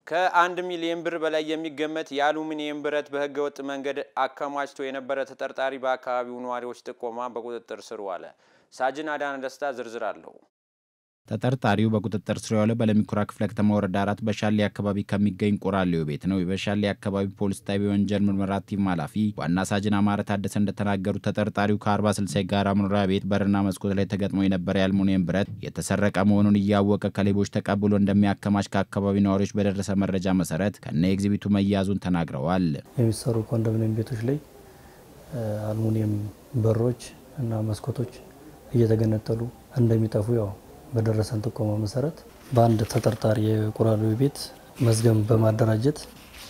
ከ1 ሚሊዮን ብር በላይ የሚገመት የአሉሚኒየም ብረት በህገወጥ መንገድ አከማችቶ የነበረ ተጠርጣሪ በአካባቢው ነዋሪዎች ጥቆማ በቁጥጥር ስር ዋለ። ሳጅን አዳነ ደስታ ዝርዝር አለው። ተጠርጣሪው በቁጥጥር ስር የዋለው በለሚኩራ ክፍለ ከተማ ወረዳ 4 በሻሊ አካባቢ ከሚገኝ ቆራሌው ቤት ነው። በሻሊ አካባቢ ፖሊስ ጣቢያ ወንጀል ምርመራ ቲም ኃላፊ ዋና ሳጅን አማረ ታደሰ እንደተናገሩት ተጠርጣሪው ከ40/60 ጋራ መኖሪያ ቤት በርና መስኮት ላይ ተገጥሞ የነበረ የአልሙኒየም ብረት የተሰረቀ መሆኑን እያወቀ ከሌቦች ተቀብሎ እንደሚያከማች ከአካባቢው ነዋሪዎች በደረሰ መረጃ መሰረት ከነ ኤግዚቢቱ መያዙን ተናግረዋል። የሚሰሩ ኮንዶሚኒየም ቤቶች ላይ አልሙኒየም በሮች እና መስኮቶች እየተገነጠሉ እንደሚጠፉ ያው በደረሰን ጥቆማ መሰረት በአንድ ተጠርጣሪ የቆራሌው ቤት መዝገም በማደራጀት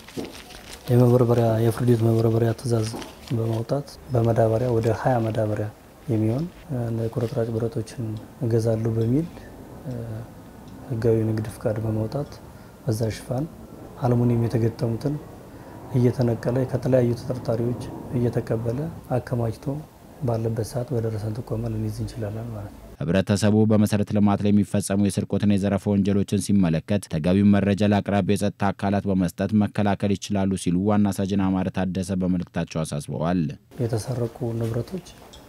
የፍርድ ቤት መበርበሪያ ትዕዛዝ በማውጣት በመዳበሪያ ወደ 20 መዳበሪያ የሚሆን ቁርጥራጭ ብረቶችን እገዛለሁ በሚል ህጋዊ ንግድ ፍቃድ በማውጣት በዛ ሽፋን አልሙኒየም የተገጠሙትን እየተነቀለ ከተለያዩ ተጠርጣሪዎች እየተቀበለ አከማችቶ ባለበት ሰዓት በደረሰን ጥቆማ ልንይዝ እንችላለን ማለት ነው። ህብረተሰቡ በመሰረተ ልማት ላይ የሚፈጸሙ የስርቆትና የዘረፋ ወንጀሎችን ሲመለከት ተገቢው መረጃ ለአቅራቢው የጸጥታ አካላት በመስጠት መከላከል ይችላሉ ሲሉ ዋና ሳጅን አማረ ታደሰ በመልእክታቸው አሳስበዋል። የተሰረቁ ንብረቶች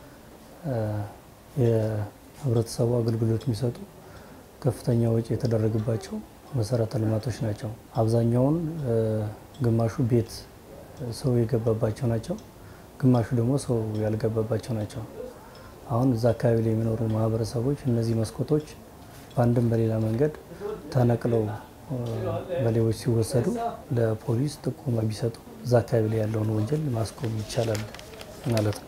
የህብረተሰቡ አገልግሎት የሚሰጡ ከፍተኛ ወጪ የተደረገባቸው መሰረተ ልማቶች ናቸው። አብዛኛውን ግማሹ ቤት ሰው የገባባቸው ናቸው፣ ግማሹ ደግሞ ሰው ያልገባባቸው ናቸው። አሁን እዛ አካባቢ ላይ የሚኖሩ ማህበረሰቦች እነዚህ መስኮቶች በአንድም በሌላ መንገድ ተነቅለው በሌቦች ሲወሰዱ ለፖሊስ ጥቆማ ቢሰጡ እዛ አካባቢ ላይ ያለውን ወንጀል ማስቆም ይቻላል ማለት ነው።